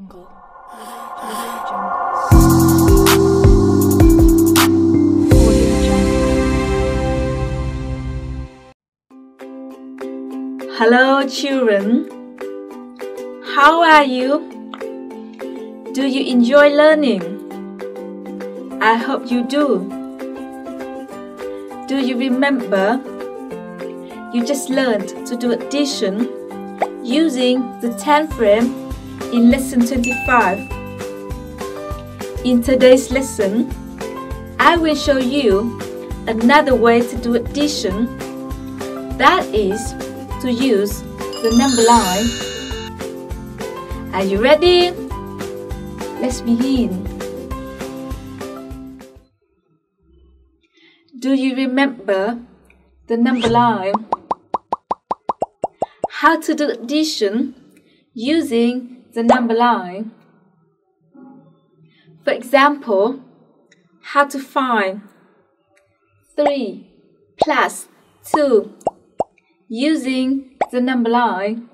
jungle. Hello children, how are you? Do you enjoy learning? I hope you do. Do you remember? You just learned to do addition using the 10th frame in lesson 25. In today's lesson, I will show you another way to do addition, that is to use the number line. Are you ready? Let's begin. Do you remember the number line? How to do addition using the number line? For example, how to find 3 plus 2 using the number line.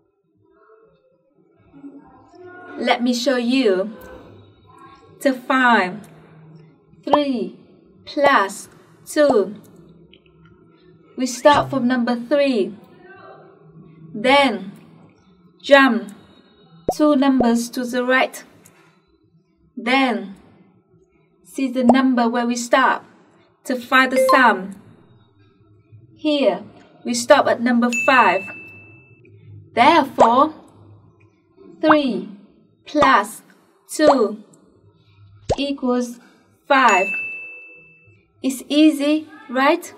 Let me show you. To find 3 plus 2, we start from number 3. Then jump 2 numbers to the right. Then see the number where we stop to find the sum. Here we stop at number 5. Therefore, 3 plus 2 equals 5. It's easy, right?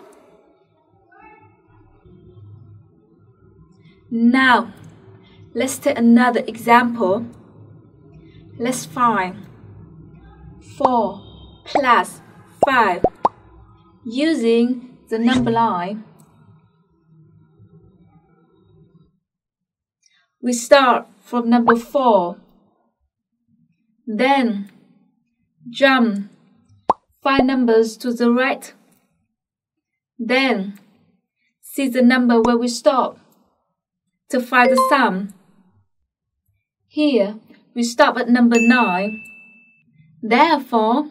Now, let's take another example. Let's find 4 plus 5 using the number line. We start from number 4. Then jump 5 numbers to the right. Then see the number where we stop to find the sum. Here we stop at number 9. Therefore,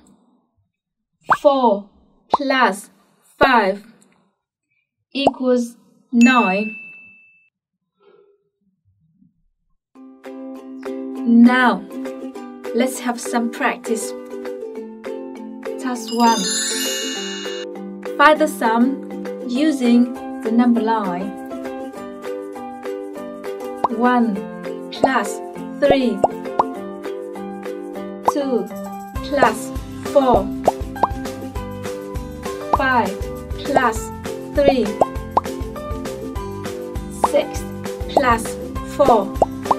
4 plus 5 equals 9. Now, let's have some practice. Task 1. Find the sum using the number line. 1 plus 3, 2 plus 4, 5 plus 3, 6 plus 4.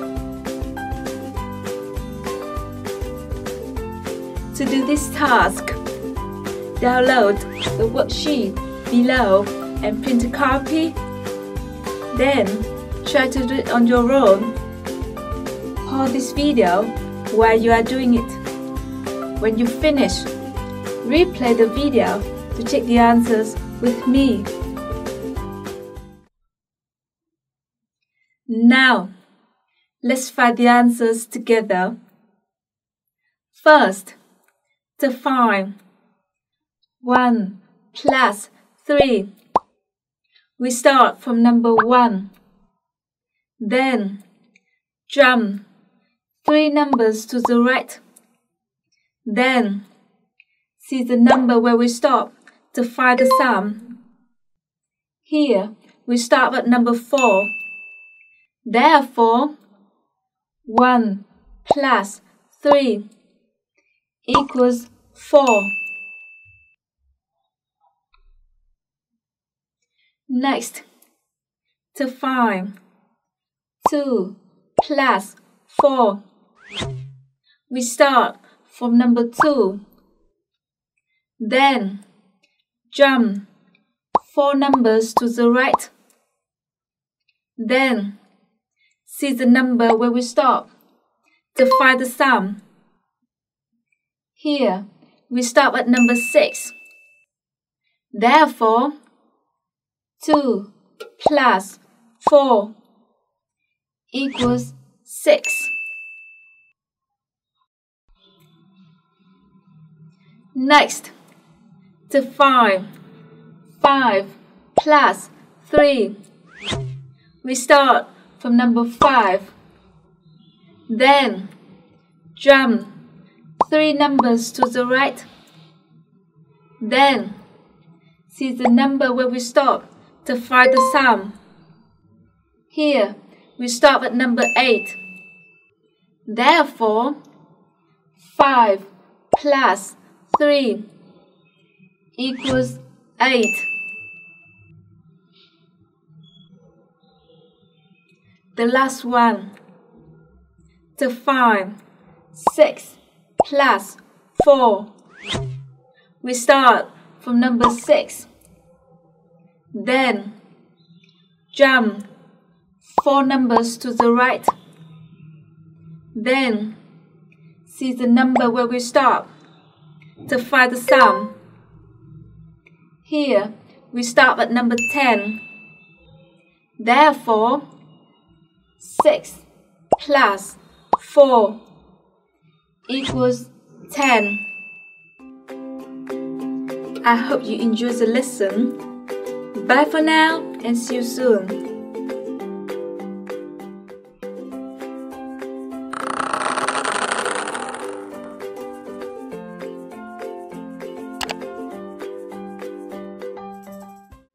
To do this task, download the worksheet below and print a copy. Then try to do it on your own. Pause this video while you are doing it. When you finish, replay the video to check the answers with me. Now, let's find the answers together. First, to find 1 plus 3, we start from number 1. Then jump 3 numbers to the right. Then see the number where we stop to find the sum. Here we start at number 4. Therefore, 1 plus 3 equals 4. Next, to find 2 plus 4, we start from number 2. Then jump 4 numbers to the right. Then see the number where we stop to find the sum. Here we stop at number 6. Therefore, 2 plus 4 equals 6. Next, to find 5 plus 3. We start from number 5. Then jump 3 numbers to the right. Then see the number where we stop to find the sum. Here we stop at number 8. Therefore, 5 plus 3 equals 8. The last one, to find 6 plus 4. We start from number 6. Then jump 4 numbers to the right. Then see the number where we stop to find the sum. Here we stop at number 10. Therefore, 6 plus 4 equals 10. I hope you enjoyed the lesson. Bye for now and see you soon.